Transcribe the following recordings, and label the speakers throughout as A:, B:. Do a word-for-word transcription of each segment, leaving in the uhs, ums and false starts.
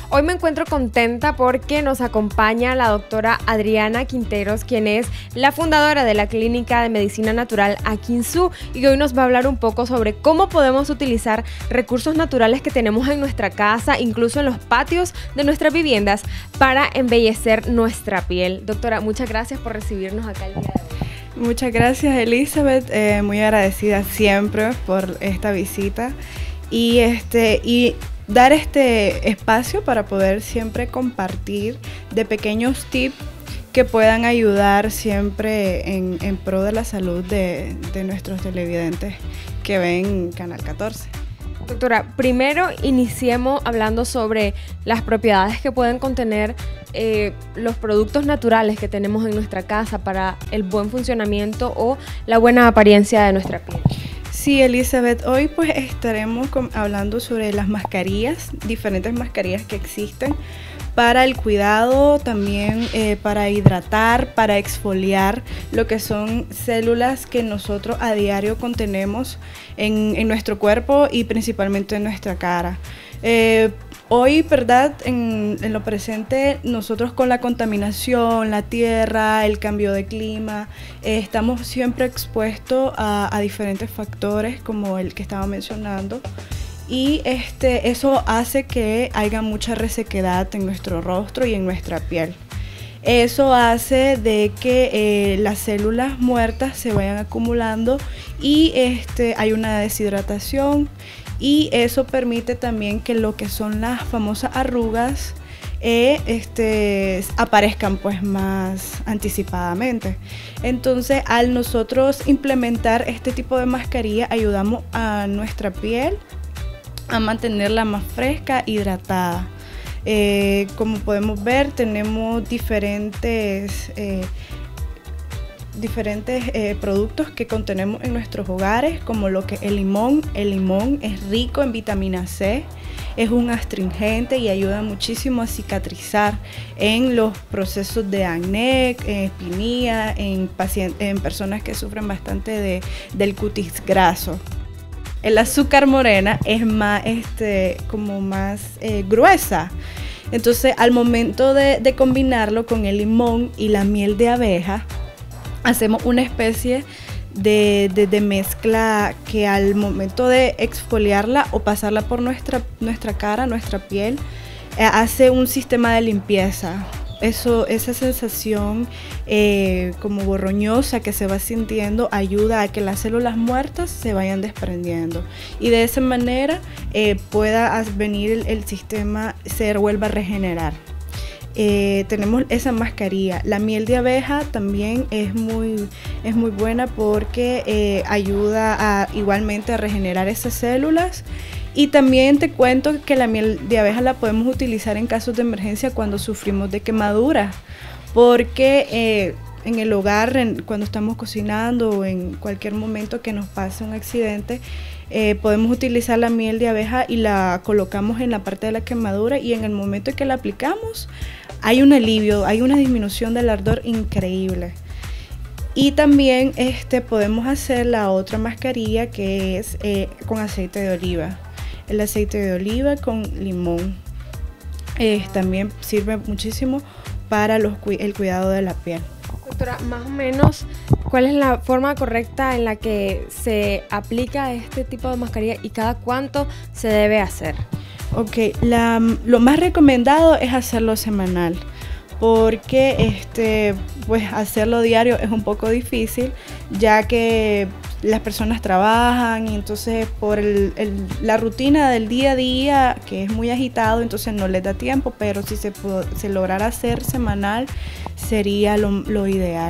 A: Hoy me encuentro contenta porque nos acompaña la doctora Adriana Quinteros, quien es la fundadora de la Clínica de Medicina Natural Akinsu, y hoy nos va a hablar un poco sobre cómo podemos utilizar recursos naturales que tenemos en nuestra casa, incluso en los patios de nuestras viviendas, para embellecer nuestra piel. Doctora, muchas gracias por recibirnos acá el día de hoy.
B: Muchas gracias, Elizabeth, eh, muy agradecida siempre por esta visita y, este, y dar este espacio para poder siempre compartir de pequeños tips que puedan ayudar siempre en, en pro de la salud de, de nuestros televidentes que ven Canal catorce.
A: Doctora, primero iniciemos hablando sobre las propiedades que pueden contener eh, los productos naturales que tenemos en nuestra casa para el buen funcionamiento o la buena apariencia de nuestra piel.
B: Sí, Elizabeth, hoy pues estaremos hablando sobre las mascarillas, diferentes mascarillas que existen para el cuidado, también eh, para hidratar, para exfoliar lo que son células que nosotros a diario contenemos en, en nuestro cuerpo y principalmente en nuestra cara. Eh, Hoy, ¿verdad? En, en lo presente, nosotros con la contaminación, la tierra, el cambio de clima, eh, estamos siempre expuestos a, a diferentes factores como el que estaba mencionando. Y este, eso hace que haya mucha resequedad en nuestro rostro y en nuestra piel. Eso hace de que eh, las células muertas se vayan acumulando y este, hay una deshidratación. Y eso permite también que lo que son las famosas arrugas eh, este, aparezcan pues más anticipadamente. Entonces, al nosotros implementar este tipo de mascarilla, ayudamos a nuestra piel a mantenerla más fresca, hidratada. Eh, como podemos ver, tenemos diferentes eh, diferentes eh, productos que contenemos en nuestros hogares, como lo que es el limón. El limón es rico en vitamina C, es un astringente y ayuda muchísimo a cicatrizar en los procesos de acné, en espinilla, en, en personas que sufren bastante de, del cutis graso. El azúcar morena es más, este, como más eh, gruesa. Entonces, al momento de, de combinarlo con el limón y la miel de abeja, hacemos una especie de, de, de mezcla que al momento de exfoliarla o pasarla por nuestra, nuestra cara, nuestra piel, eh, hace un sistema de limpieza. Eso, esa sensación eh, como borroñosa que se va sintiendo ayuda a que las células muertas se vayan desprendiendo y de esa manera eh, pueda venir el, el sistema, se vuelva a regenerar. Eh, tenemos esa mascarilla. La miel de abeja también es muy, es muy buena porque eh, ayuda a, igualmente a regenerar esas células. Y también te cuento que la miel de abeja la podemos utilizar en casos de emergencia cuando sufrimos de quemaduras, porque eh, en el hogar, en, cuando estamos cocinando o en cualquier momento que nos pase un accidente, Eh, podemos utilizar la miel de abeja y la colocamos en la parte de la quemadura y en el momento en que la aplicamos hay un alivio, hay una disminución del ardor increíble. Y también este, podemos hacer la otra mascarilla que es eh, con aceite de oliva. El aceite de oliva con limón eh, también sirve muchísimo para los, el cuidado de la piel.
A: Doctora, más o menos, ¿cuál es la forma correcta en la que se aplica este tipo de mascarilla y cada cuánto se debe hacer?
B: Ok, la, lo más recomendado es hacerlo semanal, porque este, pues hacerlo diario es un poco difícil, ya que las personas trabajan y entonces por el, el, la rutina del día a día, que es muy agitado, entonces no les da tiempo, pero si se, se lograra hacer semanal sería lo, lo ideal.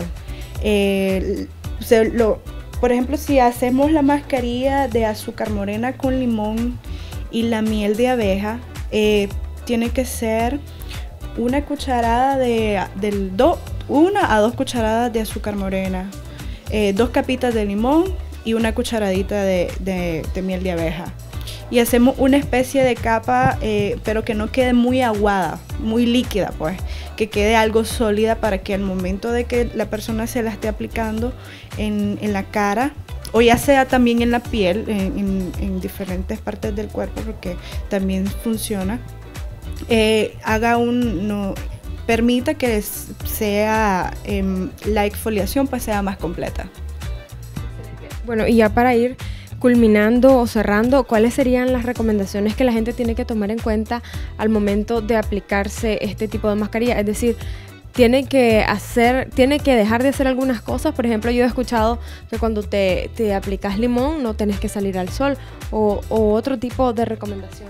B: Eh, se, lo, por ejemplo, si hacemos la mascarilla de azúcar morena con limón y la miel de abeja, eh, tiene que ser una cucharada de, del do, una a dos cucharadas de azúcar morena, eh, dos capitas de limón y una cucharadita de, de, de miel de abeja. Y hacemos una especie de capa, eh, pero que no quede muy aguada, muy líquida, pues, que quede algo sólida para que al momento de que la persona se la esté aplicando en, en la cara, o ya sea también en la piel, en, en, en diferentes partes del cuerpo, porque también funciona, eh, haga un... No, permita que sea eh, la exfoliación pues sea más completa.
A: Bueno, y ya para ir culminando o cerrando, ¿cuáles serían las recomendaciones que la gente tiene que tomar en cuenta al momento de aplicarse este tipo de mascarilla? Es decir, tiene que hacer, tiene que dejar de hacer algunas cosas. Por ejemplo, yo he escuchado que cuando te, te aplicas limón no tenés que salir al sol o, o otro tipo de recomendaciones.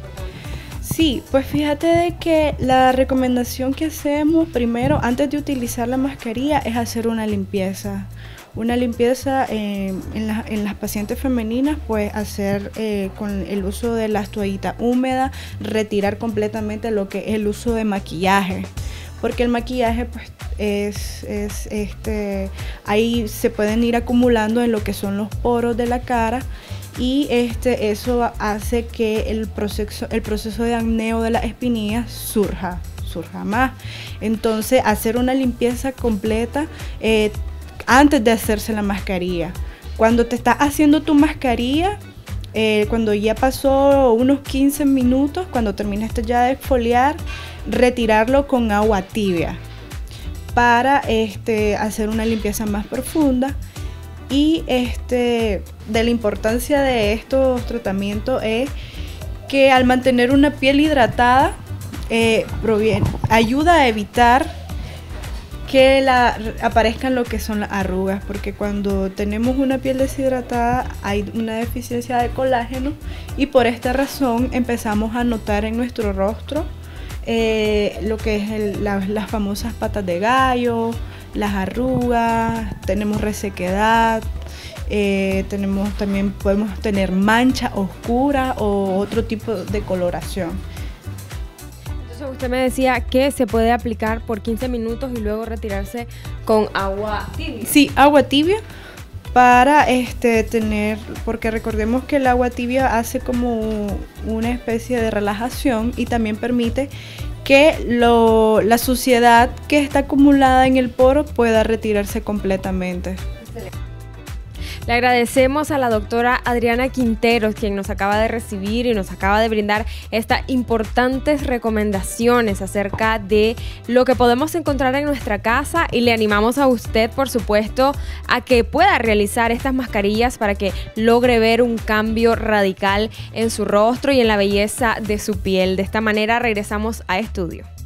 B: Sí, pues fíjate de que la recomendación que hacemos primero, antes de utilizar la mascarilla, es hacer una limpieza. Una limpieza eh, en, la, en las pacientes femeninas, pues hacer eh, con el uso de las toallitas húmedas, retirar completamente lo que es el uso de maquillaje. Porque el maquillaje pues es, es este, ahí se pueden ir acumulando en lo que son los poros de la cara y este, eso hace que el proceso, el proceso de acneo de las espinillas surja, surja más. Entonces hacer una limpieza completa eh, antes de hacerse la mascarilla. Cuando te estás haciendo tu mascarilla, eh, cuando ya pasó unos quince minutos, cuando terminaste ya de exfoliar, retirarlo con agua tibia para este, hacer una limpieza más profunda. Y este, de la importancia de estos tratamientos es que al mantener una piel hidratada eh, proviene, ayuda a evitar que la, aparezcan lo que son las arrugas, porque cuando tenemos una piel deshidratada hay una deficiencia de colágeno y por esta razón empezamos a notar en nuestro rostro eh, lo que es el, la, las famosas patas de gallo, las arrugas, tenemos resequedad, eh, tenemos también podemos tener mancha oscura o otro tipo de coloración.
A: Entonces usted me decía que se puede aplicar por quince minutos y luego retirarse con agua tibia.
B: Sí, agua tibia para este tener, porque recordemos que el agua tibia hace como una especie de relajación y también permite que lo, la suciedad que está acumulada en el poro pueda retirarse completamente.
A: Excelente. Le agradecemos a la doctora Adriana Quinteros, quien nos acaba de recibir y nos acaba de brindar estas importantes recomendaciones acerca de lo que podemos encontrar en nuestra casa, y le animamos a usted, por supuesto, a que pueda realizar estas mascarillas para que logre ver un cambio radical en su rostro y en la belleza de su piel. De esta manera regresamos a estudio.